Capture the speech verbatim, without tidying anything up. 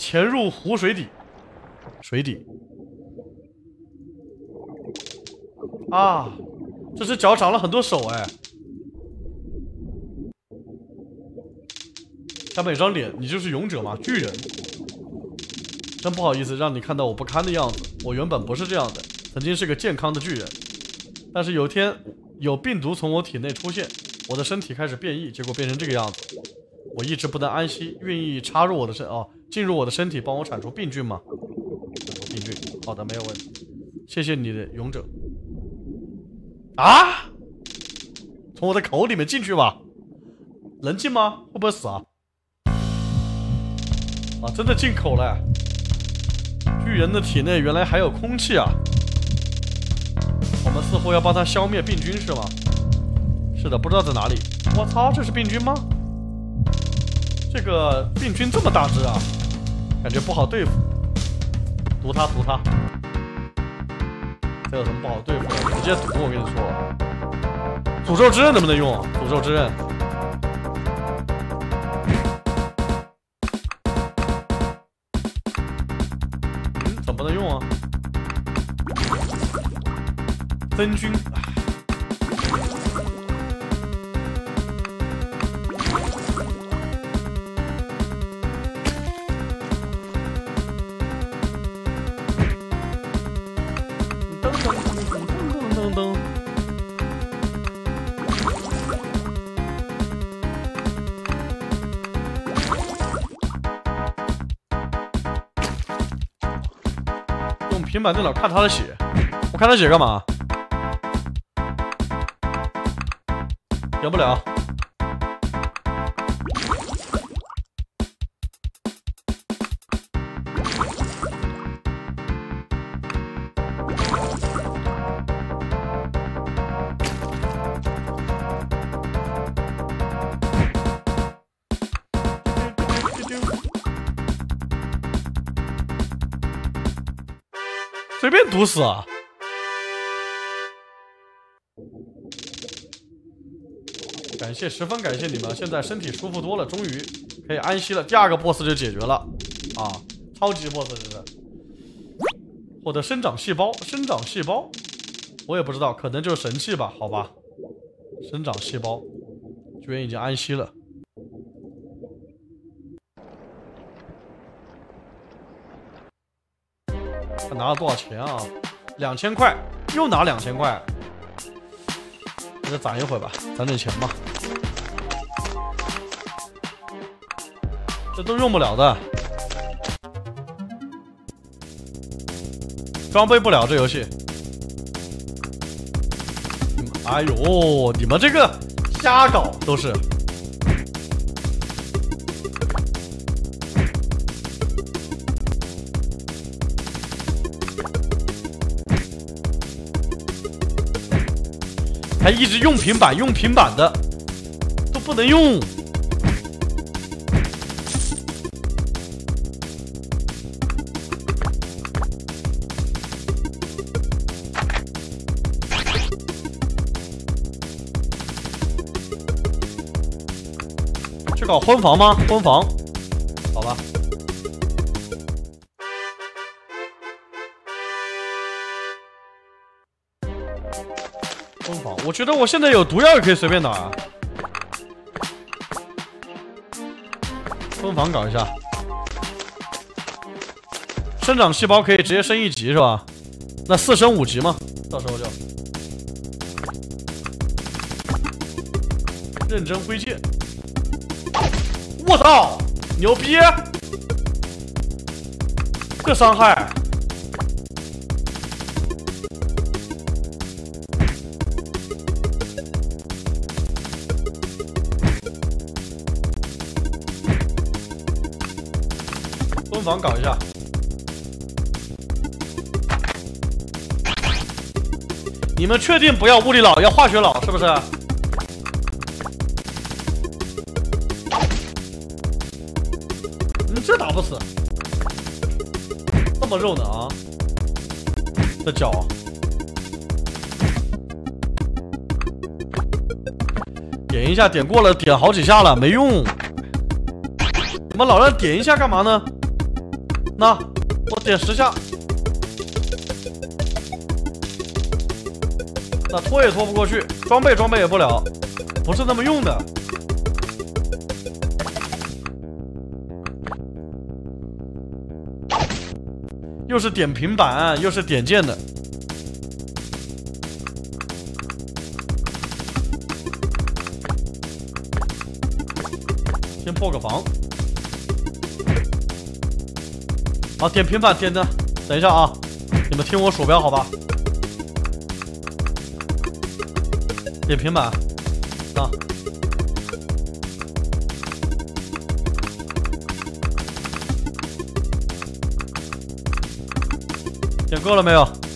潜入湖水底，水底。啊，这只脚长了很多手哎。下面有张脸，你就是勇者吗？巨人。真不好意思让你看到我不堪的样子，我原本不是这样的，曾经是个健康的巨人，但是有天有病毒从我体内出现，我的身体开始变异，结果变成这个样子。我一直不能安息，愿意插入我的身哦，进入我的身体，帮我铲除病菌吗？铲除病菌，好的，没有问题。谢谢你的勇者。啊！从我的口里面进去吧？能进吗？会不会死啊？啊，真的进口了！巨人的体内原来还有空气啊！我们似乎要帮他消灭病菌是吗？是的，不知道在哪里。我操，这是病菌吗？这个病菌这么大只啊，感觉不好对付。毒它，毒它。这有什么不好对付的？直接毒，我跟你说。诅咒之刃能不能用？诅咒之刃。嗯，怎么不能用啊？真菌。用平板电脑看他的血，我看他血干嘛？点不了。随便毒死啊！感谢，十分感谢你们，现在身体舒服多了，终于可以安息了。第二个 boss 就解决了啊！超级 boss 这是获得生长细胞，生长细胞，我也不知道，可能就是神器吧？好吧，生长细胞，居然已经安息了。他拿了多少钱啊？两千块，又拿两千块，那就攒一会儿吧，攒点钱吧。这都用不了的，装备不了这游戏。哎呦，你们这个瞎搞都是。还一直用平板，用平板的都不能用。去搞婚房吗？婚房，好吧。婚房，我觉得我现在有毒药也可以随便打啊。婚房搞一下，生长细胞可以直接升一级是吧？那四升五级嘛，到时候就认真挥剑。我操，牛逼！这伤害。婚房搞一下，你们确定不要物理佬，要化学佬是不是？你这打不死，这么肉呢啊！这脚，点一下，点过了，点好几下了，没用。你们老让点一下干嘛呢？ 那我点十下，那拖也拖不过去，装备装备也不了，不是那么用的。又是点平板，又是点键的。先破个防。好，点平板点的，等一下啊，你们听我鼠标好吧？点平板，啊。点够了没有？